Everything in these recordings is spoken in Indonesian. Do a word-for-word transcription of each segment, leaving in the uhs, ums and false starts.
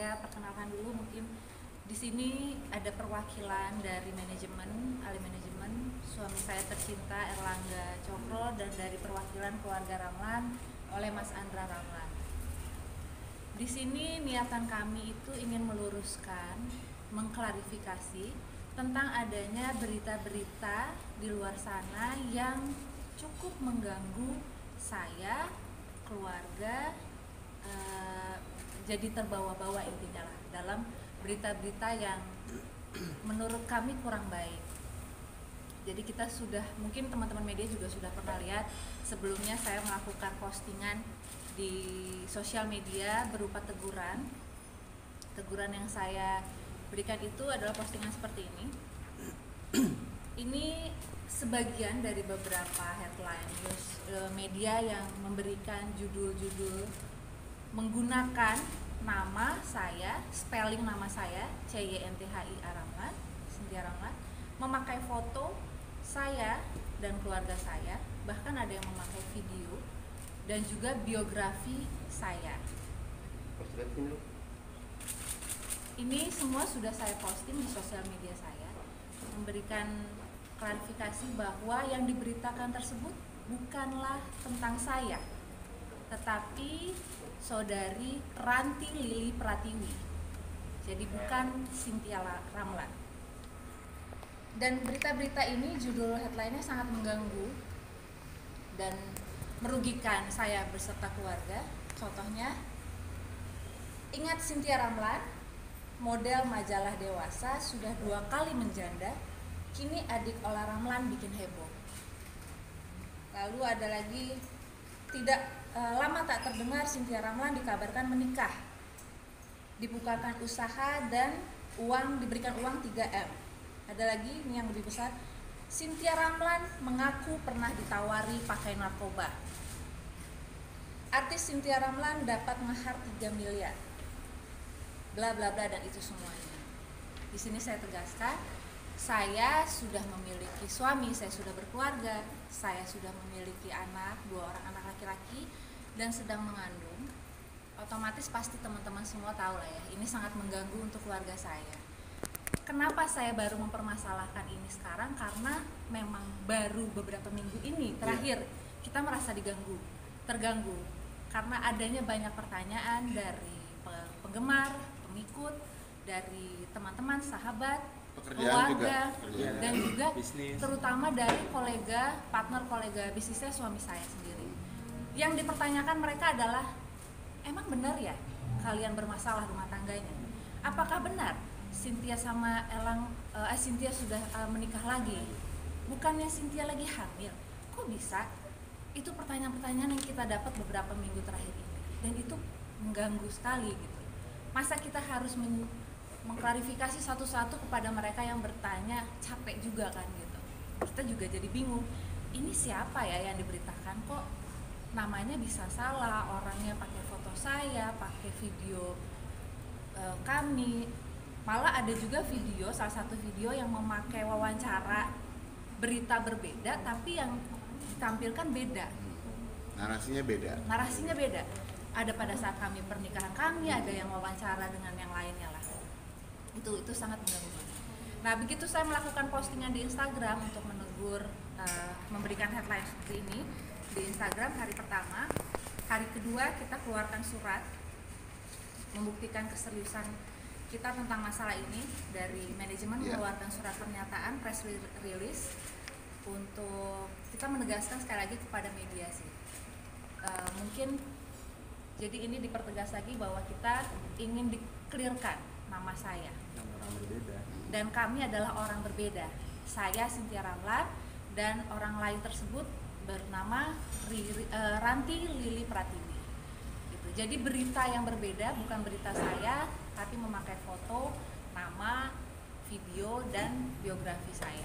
saya perkenalkan dulu, mungkin di sini ada perwakilan dari manajemen, ahli manajemen, suami saya tercinta Erlangga Cokro, dan dari perwakilan keluarga Ramlan oleh Mas Andra Ramlan. Di sini niatan kami itu ingin meluruskan, mengklarifikasi tentang adanya berita-berita di luar sana yang cukup mengganggu saya, keluarga, uh, jadi terbawa-bawa intinya lah dalam berita-berita yang menurut kami kurang baik. Jadi kita sudah, mungkin teman-teman media juga sudah pernah lihat sebelumnya saya melakukan postingan di sosial media berupa teguran. Teguran yang saya berikan itu adalah postingan seperti ini. Ini sebagian dari beberapa headline news media yang memberikan judul-judul menggunakan nama saya, spelling nama saya C Y N T H I A Ramlan, Cynthia Ramlan, memakai foto saya dan keluarga saya, bahkan ada yang memakai video dan juga biografi saya. Ini semua sudah saya posting di sosial media saya, memberikan klarifikasi bahwa yang diberitakan tersebut bukanlah tentang saya, tetapi saudari Ranti Lili Pratiwi. Jadi bukan Cynthia Ramlan. Dan berita-berita ini judul headline-nya sangat mengganggu dan merugikan saya beserta keluarga. Contohnya, ingat Cynthia Ramlan, model majalah dewasa, sudah dua kali menjanda, kini adik Ola Ramlan bikin heboh. Lalu ada lagi, tidak e, lama tak terdengar Cynthia Ramlan dikabarkan menikah, dibukakan usaha dan uang, diberikan uang tiga M. Ada lagi ini yang lebih besar, Cynthia Ramlan mengaku pernah ditawari pakai narkoba. Artis Cynthia Ramlan dapat mahar tiga miliar. Bla bla bla dan itu semuanya. Di sini saya tegaskan, saya sudah memiliki suami, saya sudah berkeluarga, saya sudah memiliki anak, dua orang anak laki-laki, dan sedang mengandung. Otomatis pasti teman-teman semua tahu lah ya, ini sangat mengganggu untuk keluarga saya. Kenapa saya baru mempermasalahkan ini sekarang? Karena memang baru beberapa minggu ini terakhir kita merasa diganggu, terganggu, karena adanya banyak pertanyaan dari penggemar, pengikut, dari teman-teman, sahabat, pekerjaan keluarga, juga, dan juga bisnis, terutama dari kolega, partner kolega bisnisnya suami saya sendiri. Yang dipertanyakan mereka adalah, emang benar ya kalian bermasalah rumah tangganya? Apakah benar Cynthia sama Elang, uh, Cynthia sudah uh, menikah lagi? Bukannya Cynthia lagi hamil? Kok bisa? Itu pertanyaan-pertanyaan yang kita dapat beberapa minggu terakhir ini, dan itu mengganggu sekali gitu. Masa kita harus men- mengklarifikasi satu-satu kepada mereka yang bertanya, capek juga kan gitu. Kita juga jadi bingung, ini siapa ya yang diberitakan, kok namanya bisa salah, orangnya pakai foto saya, pakai video e, kami. Malah ada juga video, salah satu video yang memakai wawancara berita berbeda, tapi yang ditampilkan beda. Narasinya beda. Narasinya beda. Ada pada saat kami pernikahan kami, ada yang wawancara dengan yang lainnya lah. Itu itu sangat mengganggu. Nah, begitu saya melakukan postingan di Instagram untuk menegur, uh, memberikan headline seperti ini di Instagram hari pertama, hari kedua kita keluarkan surat membuktikan keseriusan kita tentang masalah ini. Dari manajemen yeah. mengeluarkan surat pernyataan press release untuk kita menegaskan sekali lagi kepada media sih. Uh, mungkin jadi ini dipertegas lagi bahwa kita ingin di-clearkan nama saya. Orang berbeda. Dan kami adalah orang berbeda. Saya Cynthia Ramlan dan orang lain tersebut bernama Riri, uh, Ranti Lili Pratiwi. Gitu. Jadi berita yang berbeda, bukan berita saya, tapi memakai foto, nama, video dan biografi saya.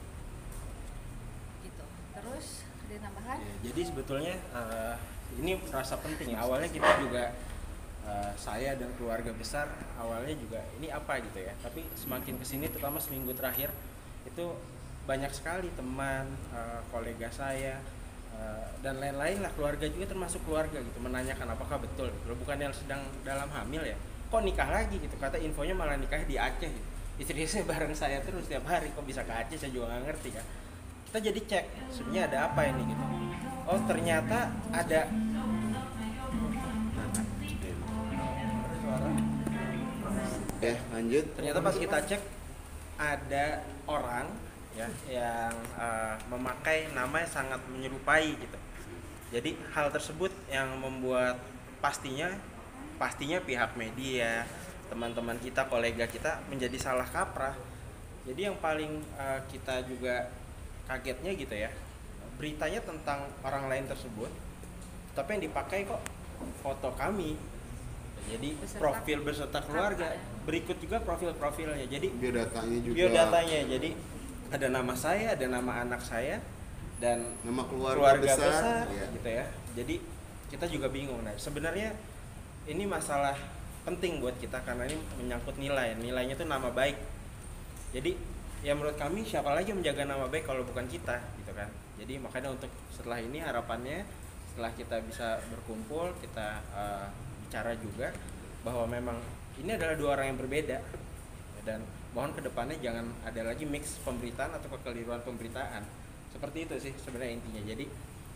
Gitu. Terus ada tambahan? Ya, jadi sebetulnya uh, ini rasa penting ya. Awalnya kita juga uh, saya dan keluarga besar awalnya juga ini apa gitu ya. Tapi semakin kesini, terutama seminggu terakhir itu banyak sekali teman, uh, kolega saya uh, dan lain-lain lah, keluarga juga termasuk keluarga gitu, menanyakan apakah betul gitu. Bukan yang sedang dalam hamil ya, kok nikah lagi gitu, kata infonya malah nikah di Aceh gitu. Istri saya bareng saya terus tiap hari, kok bisa ke Aceh saya juga nggak ngerti kan. Kita jadi cek sebenarnya ada apa ini gitu. Oh ternyata ada suara. Eh lanjut. Ternyata pas kita cek ada orang ya yang uh, memakai nama yang sangat menyerupai gitu. Jadi hal tersebut yang membuat pastinya pastinya pihak media, teman-teman kita, kolega kita menjadi salah kaprah. Jadi yang paling uh, kita juga kagetnya gitu ya, beritanya tentang orang lain tersebut, tapi yang dipakai kok foto kami. Jadi Beserta profil beserta keluarga, kakak. berikut juga profil-profilnya. Jadi Biodatanya juga. biodatanya, jadi ada nama saya, ada nama anak saya, dan Nama keluarga, keluarga besar, besar, ya. gitu ya. Jadi kita juga bingung. Nah sebenarnya ini masalah penting buat kita karena ini menyangkut nilai. Nilainya itu nama baik. Jadi ya menurut kami siapa lagi yang menjaga nama baik kalau bukan kita, gitu kan. Jadi makanya untuk setelah ini harapannya setelah kita bisa berkumpul, kita uh, bicara juga bahwa memang ini adalah dua orang yang berbeda, dan mohon kedepannya jangan ada lagi mix pemberitaan atau kekeliruan pemberitaan. Seperti itu sih sebenarnya intinya. Jadi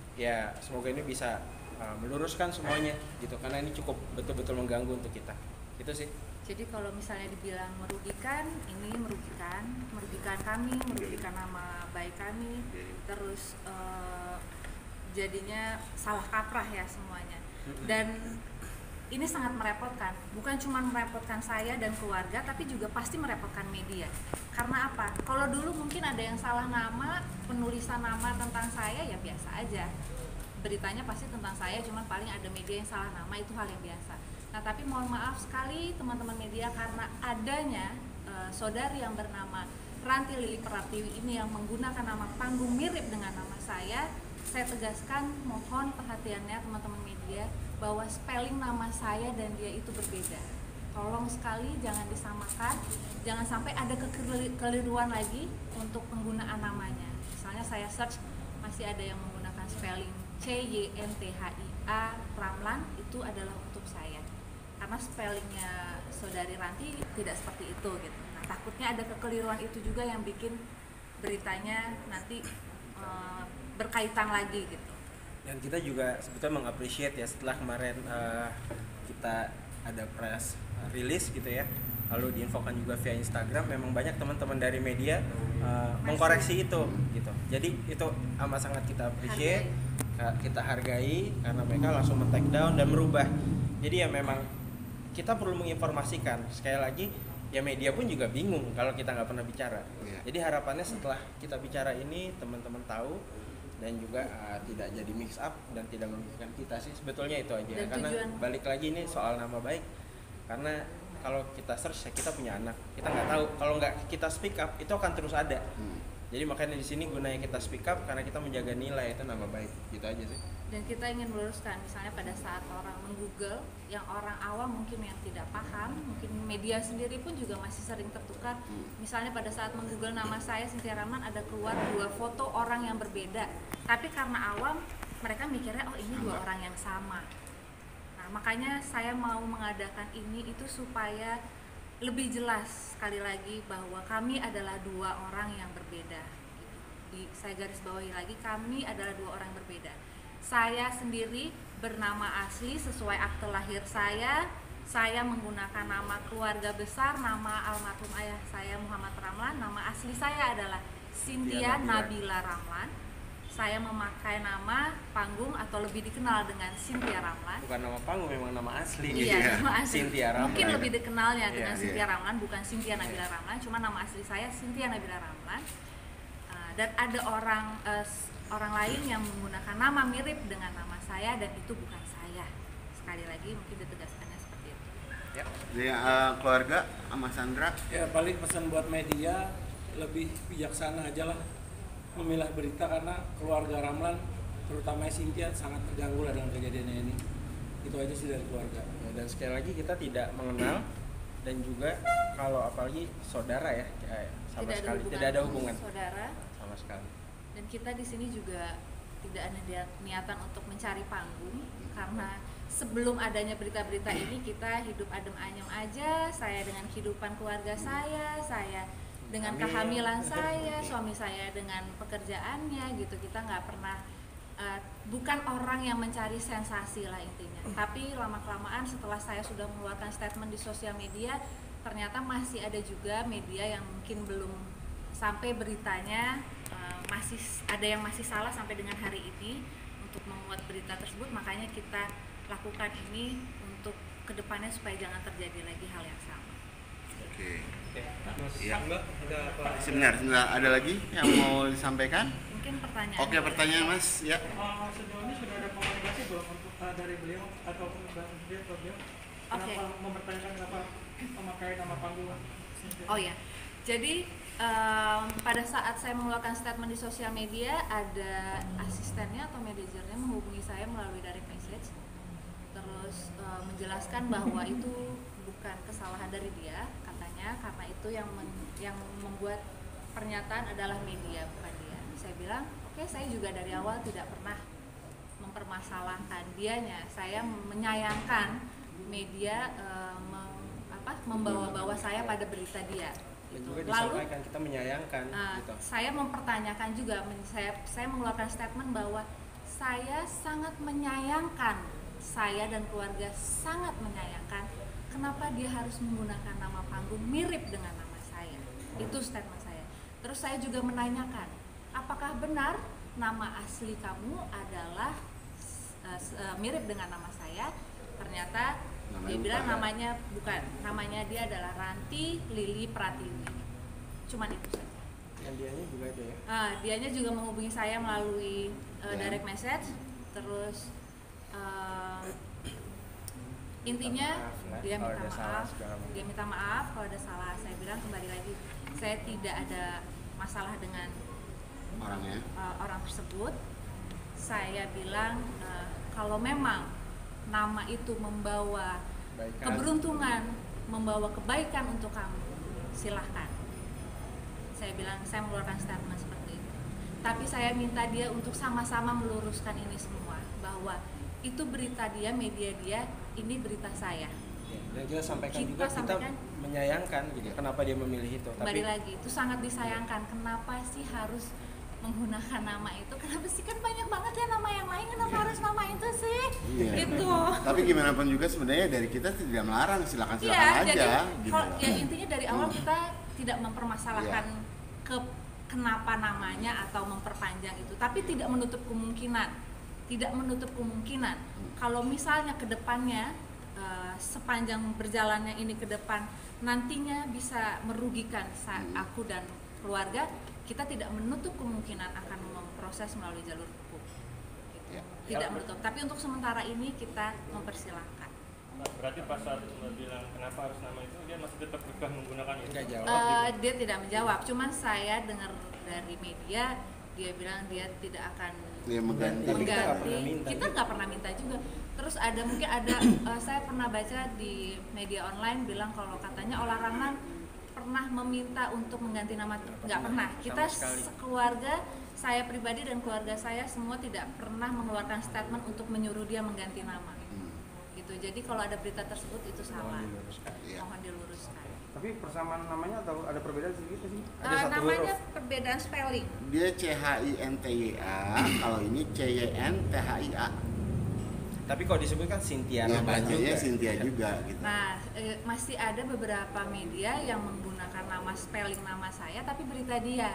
ya semoga ini bisa uh, meluruskan semuanya gitu, karena ini cukup betul-betul mengganggu untuk kita. Itu sih. Jadi kalau misalnya dibilang merugikan, ini merugikan, merugikan kami, merugikan nama baik kami, terus uh, jadinya salah kaprah ya semuanya. Dan ini sangat merepotkan, bukan cuma merepotkan saya dan keluarga, tapi juga pasti merepotkan media. Karena apa? Kalau dulu mungkin ada yang salah nama, penulisan nama tentang saya ya biasa aja. Beritanya pasti tentang saya, cuma paling ada media yang salah nama, itu hal yang biasa. Nah tapi mohon maaf sekali teman-teman media, karena adanya e, saudari yang bernama Ranti Lili Pratiwi ini yang menggunakan nama panggung mirip dengan nama saya, saya tegaskan mohon perhatiannya teman-teman media bahwa spelling nama saya dan dia itu berbeda. Tolong sekali jangan disamakan, jangan sampai ada kekeliruan lagi untuk penggunaan namanya. Misalnya saya search masih ada yang menggunakan spelling C Y N T H I A Ramlan, itu adalah untuk saya. Karena spellingnya saudari Ranti tidak seperti itu gitu. Nah, takutnya ada kekeliruan itu juga yang bikin beritanya nanti e, berkaitan lagi gitu. Dan kita juga sebetulnya mengapresiasi ya setelah kemarin uh, kita ada press release gitu ya, lalu diinfokan juga via Instagram, memang banyak teman-teman dari media uh, mengkoreksi itu gitu. Jadi itu amat sangat kita appreciate, hargai. kita hargai karena mereka langsung men-take down dan merubah. Jadi ya memang kita perlu menginformasikan. Sekali lagi ya media pun juga bingung kalau kita nggak pernah bicara. Yeah. Jadi harapannya setelah kita bicara ini teman-teman tahu dan juga uh, tidak jadi mix up dan tidak merugikan kita sih, sebetulnya itu aja. Dan karena tujuan, balik lagi ini soal nama baik, karena kalau kita search ya kita punya anak, kita nggak tahu kalau nggak kita speak up itu akan terus ada. hmm. Jadi makanya di sini gunanya kita speak up karena kita menjaga nilai itu nama baik, gitu aja sih. Dan kita ingin meluruskan, misalnya pada saat orang meng-google, yang orang awam mungkin yang tidak paham, mungkin media sendiri pun juga masih sering tertukar. Misalnya pada saat meng-google nama saya Cynthia Ramlan, ada keluar dua foto orang yang berbeda, tapi karena awam mereka mikirnya oh ini dua orang yang sama. Nah makanya saya mau mengadakan ini itu supaya lebih jelas sekali lagi bahwa kami adalah dua orang yang berbeda. Di, saya garis bawahi lagi, kami adalah dua orang yang berbeda. Saya sendiri bernama asli sesuai akte lahir saya. Saya menggunakan nama keluarga besar, nama almarhum ayah saya Muhammad Ramlan. Nama asli saya adalah Cynthia Nabila Ramlan. Saya memakai nama panggung atau lebih dikenal dengan Cynthia Ramlan. Bukan nama panggung, memang nama asli. Iya, nama asli. Cynthia Ramlan. Mungkin lebih dikenalnya dengan yeah, Cynthia yeah. Ramlan, bukan Cynthia Nabila yeah. Ramlan. Cuma nama asli saya Cynthia Nabila Ramlan. Uh, dan ada orang uh, orang lain yang menggunakan nama mirip dengan nama saya dan itu bukan saya. Sekali lagi mungkin ditegaskannya seperti itu. Ya. Jadi uh, keluarga sama Sandra. Ya paling pesan buat media lebih bijaksana aja lah memilah berita, karena keluarga Ramlan terutama Cynthia sangat terganggu lah dengan kejadiannya ini. Itu aja sih dari keluarga. Ya, dan sekali lagi kita tidak mengenal dan juga kalau apalagi saudara ya, ya sama tidak sekali ada tidak ada hubungan saudara sama sekali. Dan kita di sini juga tidak ada niatan untuk mencari panggung, karena sebelum adanya berita-berita ini kita hidup adem ayem aja, saya dengan kehidupan keluarga saya, saya dengan Amin. kehamilan saya, suami saya dengan pekerjaannya gitu. Kita nggak pernah uh, bukan orang yang mencari sensasi lah intinya. Tapi lama-kelamaan setelah saya sudah mengeluarkan statement di sosial media, ternyata masih ada juga media yang mungkin belum sampai beritanya, uh, masih ada yang masih salah sampai dengan hari ini untuk memuat berita tersebut. Makanya kita lakukan ini untuk kedepannya supaya jangan terjadi lagi hal yang sama. Oke. Oke, Mas Iya. Mbak, ada apa? Sebentar, sebentar. Ada lagi yang mau disampaikan? Mungkin pertanyaan. Oke, pertanyaan Mas. Ya. Uh, sejauh ini sudah ada komunikasi belum untuk uh, dari beliau ataupun dari beliau atau beliau kenapa Oke. mempertanyakan kenapa memakai nama panggung? Oh ya, jadi um, pada saat saya mengeluarkan statement di sosial media, ada asistennya atau manajernya menghubungi saya melalui direct message, terus uh, menjelaskan bahwa itu bukan kesalahan dari dia, katanya karena itu yang men- yang membuat pernyataan adalah media bukan dia. Saya bilang, oke, saya juga dari awal tidak pernah mempermasalahkan dianya. Saya menyayangkan media uh, mem- apa, membawa-bawa saya pada berita dia. Dan Gitu. juga Lalu disampaikan kita menyayangkan uh, gitu. saya mempertanyakan juga, men- saya saya mengeluarkan statement bahwa saya sangat menyayangkan, saya dan keluarga sangat menyayangkan kenapa dia harus menggunakan nama panggung mirip dengan nama saya. Itu statement saya. Terus saya juga menanyakan, apakah benar nama asli kamu adalah uh, uh, mirip dengan nama saya? Ternyata Namanya dia bilang bukan. namanya bukan, namanya dia adalah Ranti Lili Pratiwi. Cuman itu saja. Dan dianya juga ada ya. Ah, dianya juga menghubungi saya melalui uh, Ya. direct message, terus uh, intinya Minta maaf lah, dia kalau minta ada salah maaf, segala macam. dia minta maaf kalau ada salah. Saya bilang kembali lagi, saya tidak ada masalah dengan Orangnya. uh, orang tersebut. Saya bilang uh, kalau memang nama itu membawa Kebaikan. keberuntungan, membawa kebaikan untuk kamu, silahkan. Saya bilang, saya mengeluarkan statement seperti itu. Tapi saya minta dia untuk sama-sama meluruskan ini semua, bahwa itu berita dia, media dia, ini berita saya. Ya, dan kita sampaikan Kita juga sampaikan. kita menyayangkan gitu. Kenapa dia memilih itu? Kembali lagi, itu sangat disayangkan. Kenapa sih harus menggunakan nama itu? Kenapa sih, kan banyak banget ya nama yang lain, kenapa harus nama itu sih? Iya. Gitu. Tapi gimana pun juga sebenarnya dari kita tidak melarang, silakan silakan Iya, aja. jadi gitu kalau- loh. ya intinya dari awal Hmm. kita tidak mempermasalahkan Iya. ke kenapa namanya atau memperpanjang itu, tapi tidak menutup kemungkinan, tidak menutup kemungkinan Hmm. kalau misalnya ke depannya eh, sepanjang berjalannya ini ke depan nantinya bisa merugikan sa- Hmm. aku dan keluarga, kita tidak menutup kemungkinan akan memproses melalui jalur hukum. Gitu. Ya. Tidak menutup, tapi untuk sementara ini kita mempersilahkan. Mbak, berarti pas saat Mbak bilang kenapa harus nama itu, dia masih tetap kekeh menggunakan itu? Nggak jawab. Eh, dia tidak menjawab, cuman saya dengar dari media dia bilang dia tidak akan Dia mengganti. Tapi kita nggak mengganti. pernah minta Kita juga. nggak pernah minta juga. Terus ada mungkin ada eh, saya pernah baca di media online bilang kalau katanya Olah Ramlan pernah meminta untuk mengganti nama. Nggak pernah. Kita Sama sekali. sekeluarga, saya pribadi dan keluarga saya semua tidak pernah mengeluarkan statement untuk menyuruh dia mengganti nama. Hmm. Gitu. Jadi kalau ada berita tersebut itu salah. Mohon diluruskan. Iya. Mohon diluruskan. Tapi persamaan namanya atau ada perbedaan sedikit sih? Ada Eh, satu namanya huruf. perbedaan spelling. Dia C H I N T Y A, kalau ini C Y N T H I A. Tapi kalau disebutkan Cynthia Ya, Ramlan bacanya juga. Cynthia juga gitu. Nah, eh, masih ada beberapa media yang menggunakan nama spelling nama saya tapi berita dia.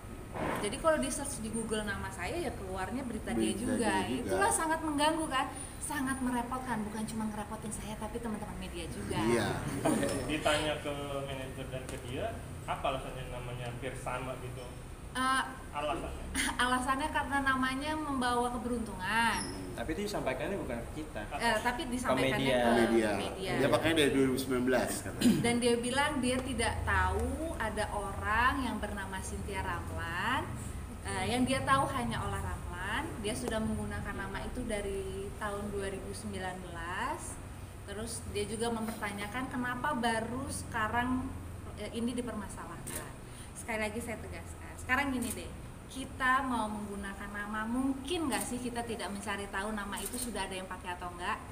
Jadi kalau di search di Google nama saya ya keluarnya berita, dia, Berita juga. dia juga. Itulah sangat mengganggu kan, sangat merepotkan. Bukan cuma ngerepotin saya tapi teman-teman media juga. Iya. Ditanya ke manajer dan ke dia, apa alasannya namanya hampir sama gitu? Eh, Alasannya? alasannya karena namanya membawa keberuntungan. Tapi itu disampaikannya bukan ke kita. Eh, tapi disampaikannya media. ke Media. media. Dia pakainya dari dua ribu sembilan belas katanya. Dan dia bilang dia tidak tahu ada orang yang bernama Cynthia Ramlan. Eh, yang dia tahu hanya Olah Ramlan. Dia sudah menggunakan nama itu dari tahun dua ribu sembilan belas. Terus dia juga mempertanyakan kenapa baru sekarang eh, ini dipermasalahkan. Sekali lagi saya tegaskan. Sekarang gini deh, kita mau menggunakan nama, mungkin nggak sih kita tidak mencari tahu nama itu sudah ada yang pakai atau enggak? Iya.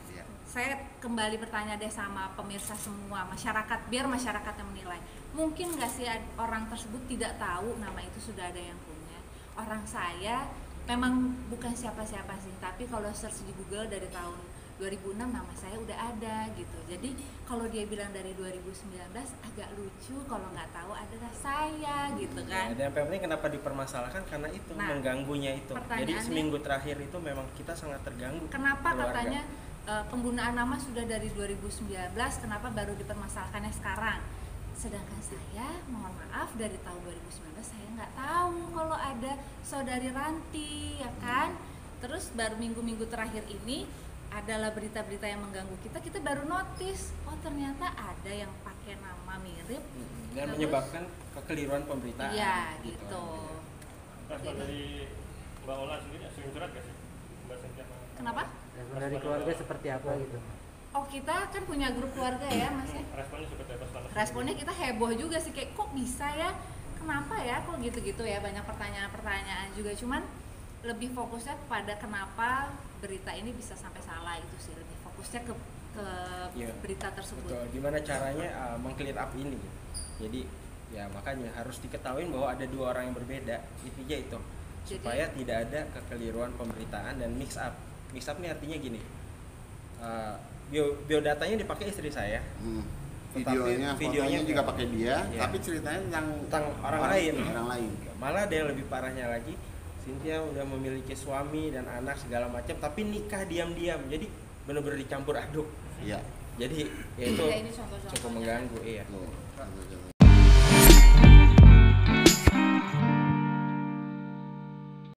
saya kembali bertanya deh sama pemirsa semua, masyarakat, biar masyarakat yang menilai. Mungkin nggak sih orang tersebut tidak tahu nama itu sudah ada yang punya. Orang saya memang bukan siapa-siapa sih, tapi kalau search di Google dari tahun dua ribu enam nama saya udah ada gitu. Jadi kalau dia bilang dari dua ribu sembilan belas agak lucu kalau nggak tahu adalah saya gitu kan. Ya, dan yang penting kenapa dipermasalahkan karena itu Nah, mengganggunya itu. Jadi pertanyaannya- seminggu terakhir itu memang kita sangat terganggu. Kenapa keluarga. katanya uh, penggunaan nama sudah dari dua ribu sembilan belas, kenapa baru dipermasalahkannya sekarang? Sedangkan saya, mohon maaf, dari tahun dua ribu sembilan belas saya nggak tahu kalau ada saudari Ranti, ya kan? Terus baru minggu-minggu terakhir ini adalah berita-berita yang mengganggu kita, kita baru notice, oh ternyata ada yang pakai nama mirip. Mm-mm. Dan Terus- menyebabkan kekeliruan pemberitaan. Iya, gitu. Respon dari Mbak Ola sendiri sering curhat gak sih? Mbak Cynthia? Kenapa? Respon dari keluarga seperti apa gitu? Oh, kita kan punya grup keluarga ya, Mas ya? Responnya seperti apa selama Responnya kita heboh juga sih, kayak kok bisa ya, kenapa ya, kok gitu-gitu ya, banyak pertanyaan-pertanyaan juga. Cuman lebih fokusnya pada kenapa berita ini bisa sampai salah, itu sih lebih fokusnya ke ke Iya. berita tersebut. Betul. Gimana caranya uh, meng-clear up ini? Jadi ya makanya harus diketahui bahwa ada dua orang yang berbeda, intinya itu Jadi- supaya tidak ada kekeliruan pemberitaan dan mix up. Mix up ini artinya gini, uh, bio biodatanya dipakai istri saya, Hmm. Tetapi Videonya, videonya fotonya juga enggak. pakai dia, Iya. tapi ceritanya tentang tentang orang lain. Orang lain. Malah ada yang lebih parahnya lagi, Cynthia udah memiliki suami dan anak segala macam, tapi nikah diam-diam, jadi benar-benar dicampur aduk. Iya. Jadi ya itu Ya, ini contoh-contohnya. cukup mengganggu, iya. Tuh.